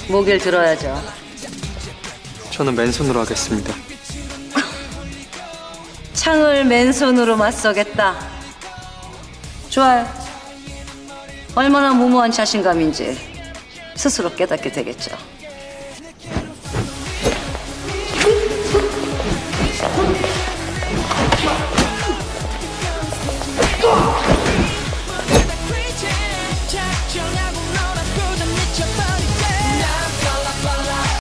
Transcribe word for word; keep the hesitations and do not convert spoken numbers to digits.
목을 들어야죠. 저는 맨손으로 하겠습니다. 창을 맨손으로 맞서겠다. 좋아요. 얼마나 무모한 자신감인지 스스로 깨닫게 되겠죠.